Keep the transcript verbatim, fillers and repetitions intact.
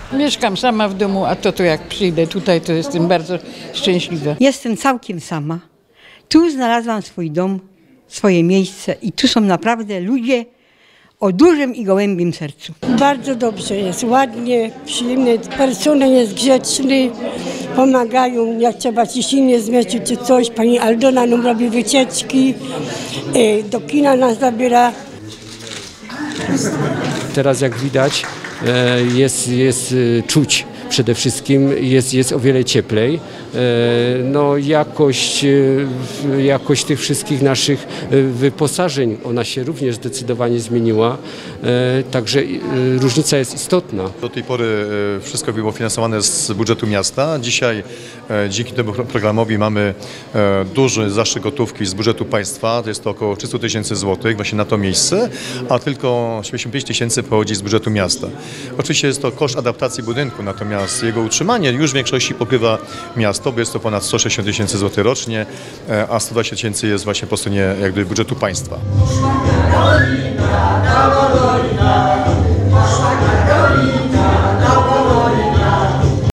Mieszkam sama w domu, a to, to jak przyjdę tutaj, to jestem bardzo szczęśliwa. Jestem całkiem sama. Tu znalazłam swój dom, swoje miejsce i tu są naprawdę ludzie o dużym i gołębim sercu. Bardzo dobrze jest, ładnie, przyjemnie, personel jest grzeczny, pomagają, jak trzeba ciśnienie zmieścić czy coś. Pani Aldona nam robi wycieczki, do kina nas zabiera. Teraz jak widać jest, jest czuć przede wszystkim, jest, jest o wiele cieplej. No, jakość, jakość tych wszystkich naszych wyposażeń, ona się również zdecydowanie zmieniła, także różnica jest istotna. Do tej pory wszystko było finansowane z budżetu miasta. Dzisiaj dzięki temu programowi mamy duży zastrzyk gotówki z budżetu państwa, to jest to około trzysta tysięcy złotych właśnie na to miejsce, a tylko siedemdziesiąt pięć tysięcy pochodzi z budżetu miasta. Oczywiście jest to koszt adaptacji budynku, natomiast jego utrzymanie już w większości pokrywa miasto, bo jest to ponad sto sześćdziesiąt tysięcy złotych rocznie, a sto dwadzieścia tysięcy jest właśnie po stronie jakby budżetu państwa.